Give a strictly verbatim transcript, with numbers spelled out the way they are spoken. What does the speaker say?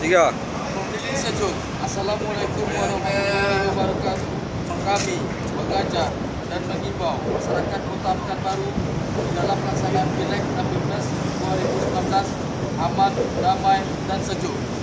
Tiga. Sejuk. Assalamualaikum warahmatullahi wabarakatuh. Kami mengajak dan mengimbau masyarakat Kota Pekanbaru dalam pelaksanaan pileg enam belas dua ribu sembilan belas aman, damai dan sejuk.